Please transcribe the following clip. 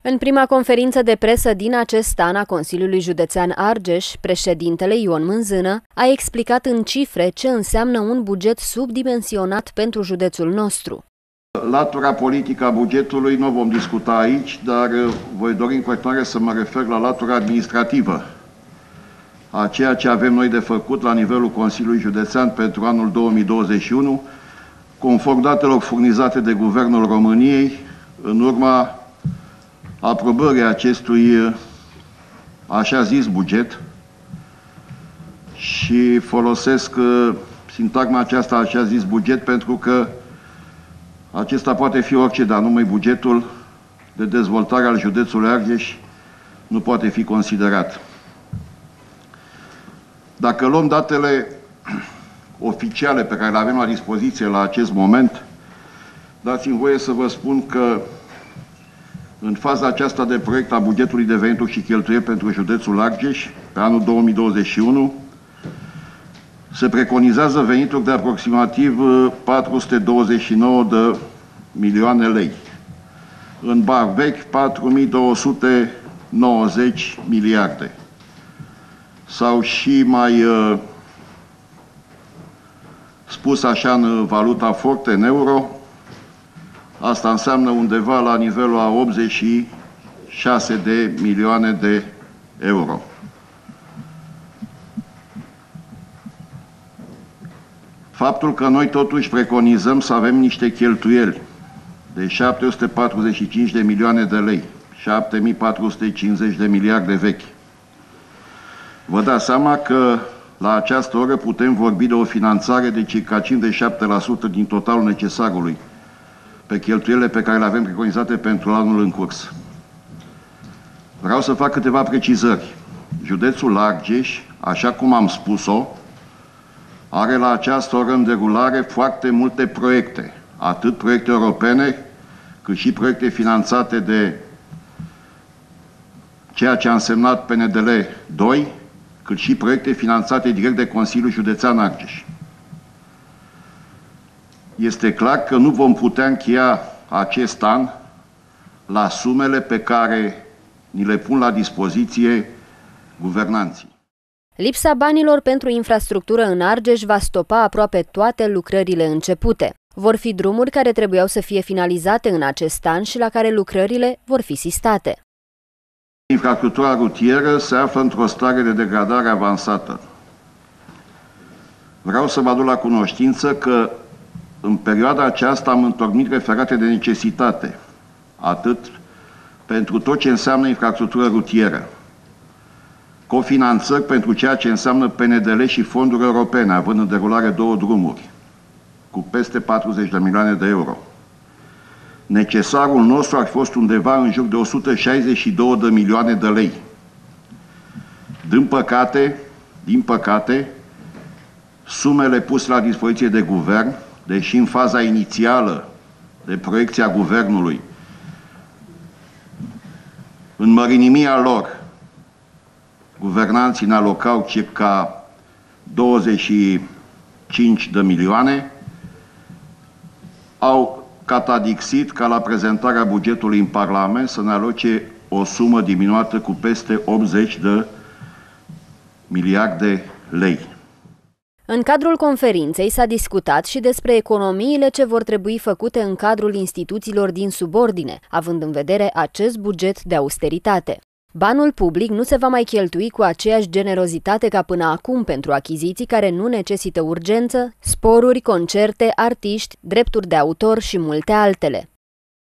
În prima conferință de presă din acest an a Consiliului Județean Argeș, președintele Ion Mânzână a explicat în cifre ce înseamnă un buget subdimensionat pentru județul nostru. Latura politică a bugetului nu o vom discuta aici, dar voi dori în continuare să mă refer la latura administrativă a ceea ce avem noi de făcut la nivelul Consiliului Județean pentru anul 2021, conform datelor furnizate de Guvernul României, în urma aprobării acestui așa zis buget, și folosesc sintagma aceasta, așa zis buget, pentru că acesta poate fi orice, dar numai bugetul de dezvoltare al județului Argeș nu poate fi considerat. Dacă luăm datele oficiale pe care le avem la dispoziție la acest moment, dați-mi voie să vă spun că în faza aceasta de proiect a bugetului de venituri și cheltuieli pentru județul Argeș, pe anul 2021, se preconizează venituri de aproximativ 429 de milioane lei. În bani vechi, 4290 miliarde. Sau și mai spus așa în valuta forte, în euro, asta înseamnă undeva la nivelul a 86 de milioane de euro. Faptul că noi totuși preconizăm să avem niște cheltuieli de 745 de milioane de lei, 7450 de miliarde vechi, vă dați seama că la această oră putem vorbi de o finanțare de circa 57% din totalul necesarului pe cheltuielile pe care le avem preconizate pentru anul în curs. Vreau să fac câteva precizări. Județul Argeș, așa cum am spus-o, are la această oră în derulare foarte multe proiecte, atât proiecte europene, cât și proiecte finanțate de ceea ce a însemnat PNDL 2, cât și proiecte finanțate direct de Consiliul Județean Argeș. Este clar că nu vom putea încheia acest an la sumele pe care ni le pun la dispoziție guvernanții. Lipsa banilor pentru infrastructură în Argeș va stopa aproape toate lucrările începute. Vor fi drumuri care trebuiau să fie finalizate în acest an și la care lucrările vor fi sistate. Infrastructura rutieră se află într-o stare de degradare avansată. Vreau să vă aduc la cunoștință că în perioada aceasta am întocmit referate de necesitate, atât pentru tot ce înseamnă infrastructură rutieră, cofinanțări pentru ceea ce înseamnă PNDL și fonduri europene, având în derulare 2 drumuri, cu peste 40 de milioane de euro. Necesarul nostru ar fi fost undeva în jur de 162 de milioane de lei. Din păcate, sumele puse la dispoziție de guvern, deși în faza inițială de proiecție a guvernului, în mărinimia lor, guvernanții ne alocau circa 25 de milioane, au catadixit ca la prezentarea bugetului în Parlament să ne aloce o sumă diminuată cu peste 80 de miliarde lei. În cadrul conferinței s-a discutat și despre economiile ce vor trebui făcute în cadrul instituțiilor din subordine, având în vedere acest buget de austeritate. Banul public nu se va mai cheltui cu aceeași generozitate ca până acum pentru achiziții care nu necesită urgență, sporuri, concerte, artiști, drepturi de autor și multe altele.